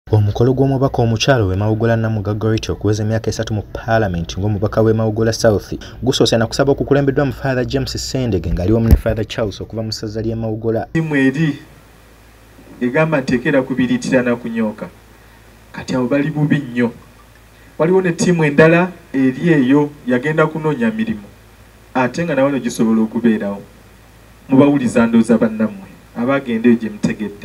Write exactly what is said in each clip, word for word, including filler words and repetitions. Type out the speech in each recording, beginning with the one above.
Omukolo gw'omubaka omukyalo w'e Mawugola Namugagga okuweza emyaka esatu mu Parliament ng'omubaka w'e Mawugola South gusoose na kusaba okukulembeddwa mu Father James Sendege ng'ali wamu ne Father Charles okuva mu ssaza ly'e Mawugola. Timu eri egamba nteekera kubiriitirana kunyooka kati abo bali bubi nnyo. Waliwo ne tiimu endala eri eyo yagenda kunoonya mirimu ate nga nawano gisobola okubeerawo. Mubawuliza ndooza bannammwe abagenda eyo gye mutegedde.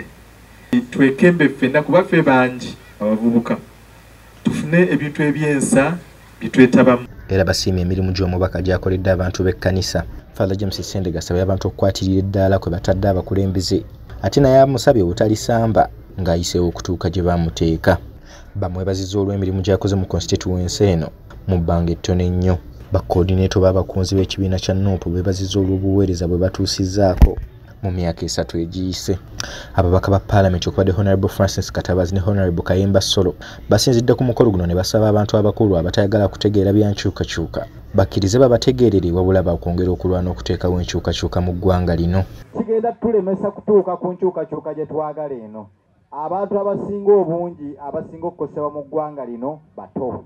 Twekembe ffenna kuba ffe bangi abavubuka tufune ebintu ebyensa bitwetabamu. Era basiimye emirimu gy'omubaka gy'akoledde abantu b'ekkanisa. Father James Sendege asabye abantu okukwatirira eddaala kwe batadde abakulembeze ate naye amusabye obutalisamba ng'ayiseewo okutuuka gye bamuteeka. Bamwebazizza olw'emirimu gy'akoze mu constituency eno mu bbanga ettono ennyo. Bakoodineeto b'abakunzi b'ekibiina kya Nuupu beebazizza olw'obuweereza bwe batuusizzaako mu myaka esatu egiyise. Ababaka ba Parliament okubadde Honorable Francis Katabazi ne Honorable Kayemba Solo basinzidde ku mukolo guno ne basaba abantu abakulu abatayagala kutegeera byankyukakyuka bakkirize babategeerere wabula bakwongera okulwana okuteekawo enkyukakyuka mu ggwanga lino. Kigenda tulemesa kutuuka ku nkyukakyuka gye twagala eno. Abantu abasinga obungi abasinga okukosebwa mu ggwanga lino bato.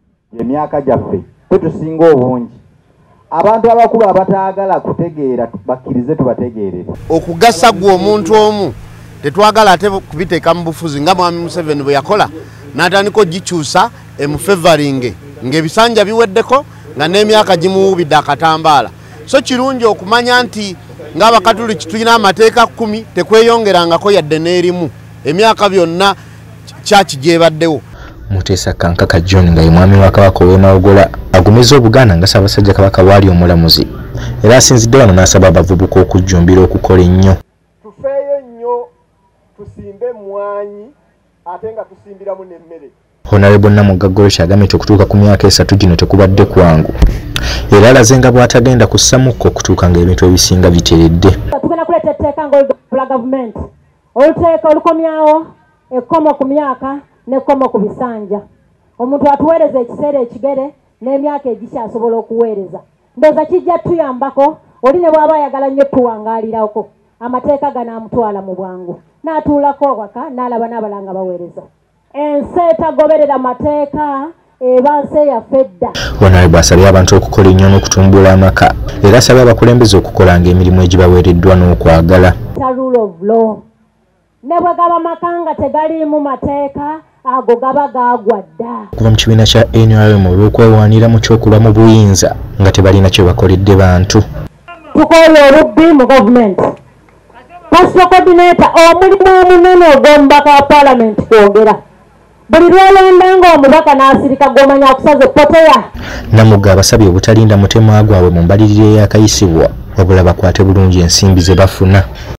Emyaka gyaffe tetusinga obungi. Abantu abakulu abataagala kutegeera bakkirize tubategeerere. Okugasa gwe omuntu omu tetwagala ate kubiteeka mu bufuzi nga Mwami Museveni bwe yakola n'atandika ogikyusa emufevaringe ng'ebisanja biweddeko nga n'emyaka gimuwubidde akatambaala. So kirungi okumanya nti ng'Abakatuliki tulina amateeka kkumi tekweyongerangako yadde n'erimu. Emyaka byonna kyaki gyebaddewo. Muteesa Kankaka John nga ye mwami wa Kabaka w'e Mawugola agumizza Obuganda nga Ssaabasajja Kabaka waali omulamuzi era asinzidde wano n'asaba abavubuka okujjumbira okukola ennyo. Tufeeyo nnyo tusimbe mmwanyi ate nga tusimbiramu n'emmere. Honorable Namugagga agambye nti okutuuka ku myaka esatu gino tekubadde kwangu era alaze nga bw'atagenda kussamukko okutuuka ng'ebintu ebisinga biteredde. Tugenda kuleeta etteeka ng'olwa gavumenti oluteeka olukomyawo ekkomo ku myaka nekkomo ku bisanja. Omuntu atuweereza ekiseera ekigere n'emyaka egikyasobola okuweereza. Ndowooza kijja tuyambako oli ne bw'aba ayagala nnyo tuwangaalirako amateeka ganaamutwala mu bwangu n'atuulako waka n'alaba n'abalanga baweereza. Ensi etagoberera mateeka eba nsi yaffe dda. Honorable asabye abantu okukola ennyo n'okutumbula amaka era asabye abakulembeze okukolanga emirimu egibaweereddwa n'okwagala. Rule of law ne bwe gaba makanga tegaliimu mateeka ago gaba gaagwa dda. Kuva mu kibiina kya N R M olw'okwewaanira mu kyokulwa mu buyinza nga tebalina kye bakoledde bantu. Tukola olubbi mu gavumenti. Pastoral coordinator omulimu omunene ogw'omubaka wa Parliament kwogera. Buli lw'olonda ng'omubaka n'asirika gw'omanya akusaza epoteya. Namugga abasabye obutalinda mutemwa gwabwe mu mbalirira eyakayisibwa wabula bakwate bulungi ensimbi ze bafuna.